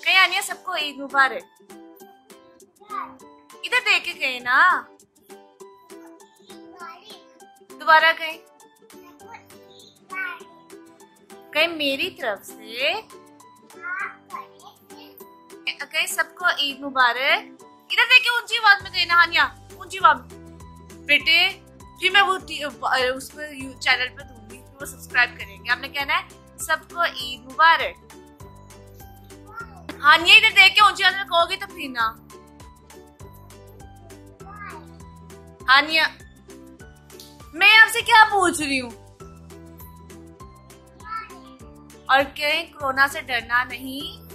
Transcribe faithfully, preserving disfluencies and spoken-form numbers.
कहीं आनिया सबको ईद मुबारक। इधर देख के गए ना, दोबारा कहीं कहीं मेरी तरफ से कहीं सबको ईद मुबारक। इधर देखे ऊंची आवाज में कहना हानिया, ऊंची आवाज बेटे। फिर मैं वो उस पर चैनल पे दूंगी, वो सब्सक्राइब करेंगे। आपने कहना है सबको ईद मुबारक। हानिया इधर देख के ऊंची आवाज में कहोगी तो फिर ना। हानिया मैं आपसे क्या पूछ रही हूँ? और कहीं कोरोना से डरना नहीं।